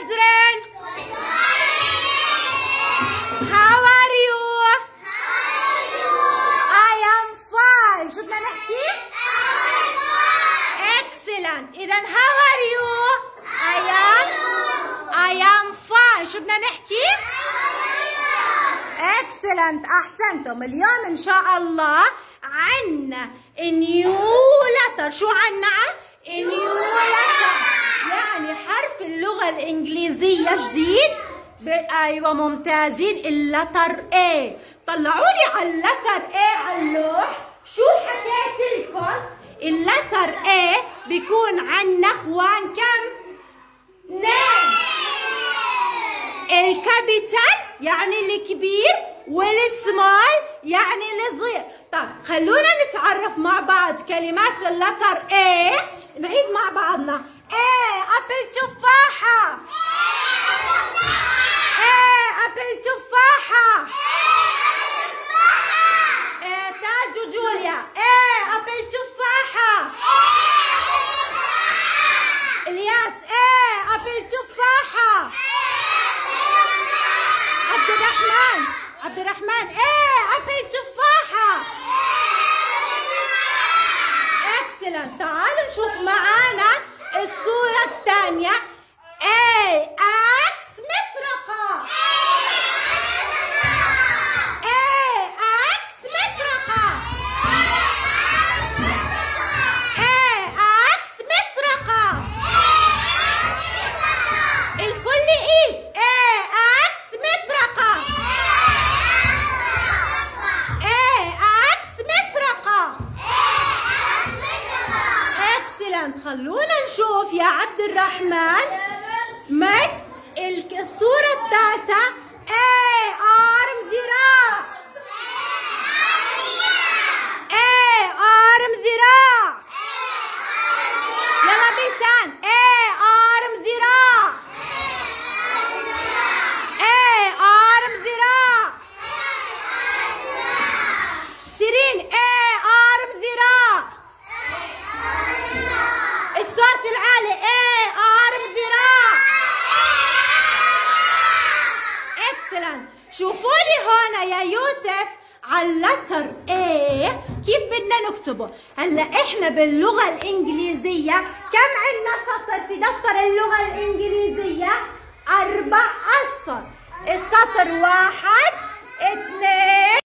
children? How are you? I am fine. شو بدنا نحكي؟ Excellent. إذا how are you? I am fine. شو بدنا نحكي؟ Excellent. أحسنتم. اليوم إن شاء الله عنا new letter. شو عنا؟ new letter. يعني حرف اللغة الإنجليزية جديد. أيوة ممتازين. اللتر A. طلعوا لي على اللتر A على اللوح. شو حكيت لكم؟ اللتر A بيكون عنا اخوان كم؟ 2. الكابيتال يعني الكبير والسمول يعني الصغير. طيب خلونا نتعرف مع بعض كلمات اللتر A. نعيد مع بعضنا. A أبل تفاحة. A أبل تفاحة. تاج جوليا. A أبل تفاحة. الياس. A أبل تفاحة. عبد الرحمن. A أبل تفاحة. اكسلنت. تعالوا نشوف معانا الصورة الثانية. اكس مطرقة. اكس مطرقة. اكس مطرقة. الكل ايد. اكس مطرقة. اكس مطرقة. اكسلنت. خلونا نشوف يا عبد الرحمن مس الصورة الثالثة. ارم ذراع. ارم ذراع. يلا بيسان. ارم ذراع. ارم ذراع. سيرين. ارم ذراع. الصوت العالي. ارم ذراع. اكسلنت. شوفوا لي هون يا يوسف على اللتر A كيف بدنا نكتبه. هلا احنا باللغة الإنجليزية كم عندنا سطر في دفتر اللغة الإنجليزية؟ 4 أسطر. السطر 1 2